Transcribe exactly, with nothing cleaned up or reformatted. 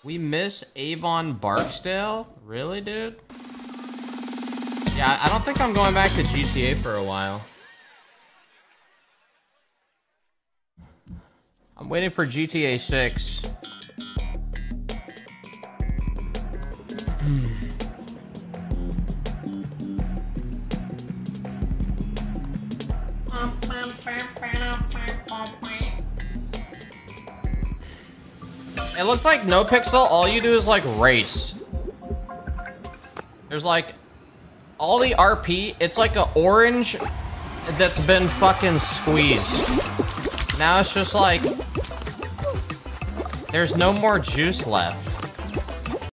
We miss Avon Barksdale? Really, dude? Yeah, I don't think I'm going back to G T A for a while. I'm waiting for G T A six. It looks like NoPixel, all you do is like race. There's like all the R P, it's like an orange that's been fucking squeezed. Now it's just like there's no more juice left.